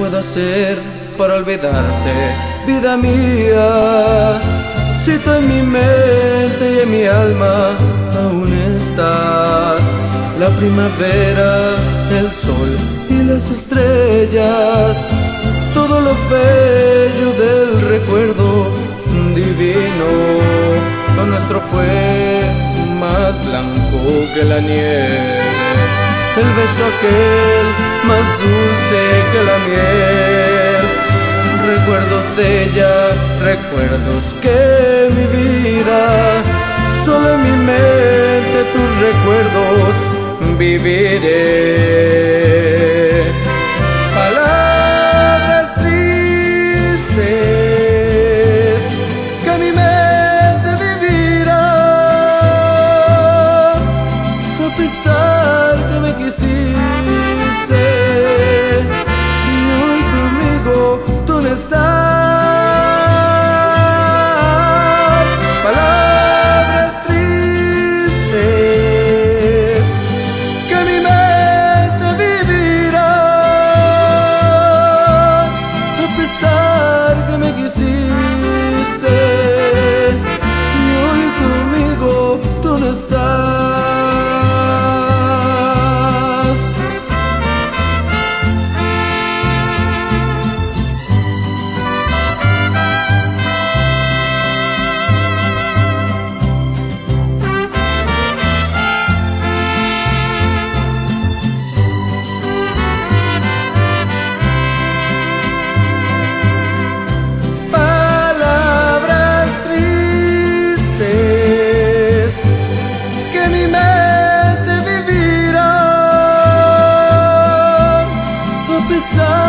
puedo hacer para olvidarte, vida mía? Si tú en mi mente y en mi alma aún estás. La primavera, el sol y las estrellas, todo lo bello del recuerdo divino. Lo nuestro fue más blanco que la nieve, el beso aquel más dulce que la miel. Recuerdos de ella, recuerdos que mi vida, solo en mi mente tus recuerdos viviré. Palabras tristes que mi mente vivirá, a pesar que me quisiste y hoy conmigo tú no estás. Palabras tristes que mi mente vivirá, a pesar que me quisiste y hoy conmigo tú no estás. Besar